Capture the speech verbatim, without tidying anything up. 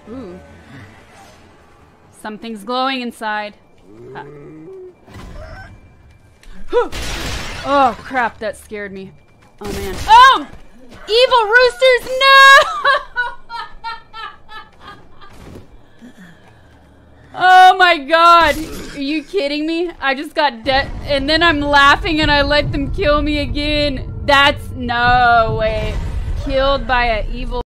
Ooh. Something's glowing inside. Huh. Oh, crap, that scared me. Oh, man. Oh! Evil roosters, no! Oh, my God. Are you kidding me? I just got dead, and then I'm laughing and I let them kill me again. That's no way. Killed by an evil